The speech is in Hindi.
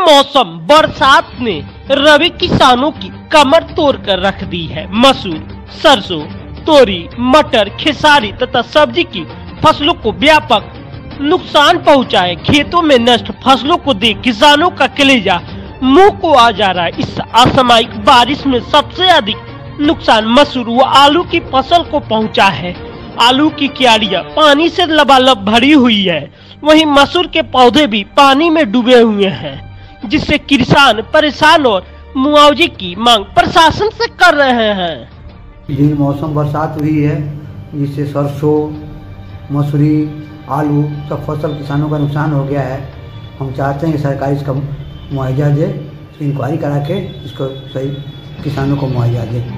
बेमौसम बरसात ने रबी किसानों की कमर तोड़ कर रख दी है। मसूर, सरसों, तोरी, मटर, खेसारी तथा सब्जी की फसलों को व्यापक नुकसान पहुंचा है। खेतों में नष्ट फसलों को देख किसानों का कलेजा मुंह को आ जा रहा है। इस असामयिक बारिश में सबसे अधिक नुकसान मसूर व आलू की फसल को पहुंचा है। आलू की क्यारियां पानी से लबालब भरी हुई है, वहीं मसूर के पौधे भी पानी में डूबे हुए हैं, जिससे किसान परेशान और मुआवजे की मांग प्रशासन से कर रहे हैं। जी मौसम बरसात हुई है, जिससे सरसों, मसूरी, आलू सब फसल किसानों का नुकसान हो गया है। हम चाहते हैं कि सरकार इसका मुआवजा दे, इंक्वायरी करा के इसको सही किसानों को मुआवजा दे।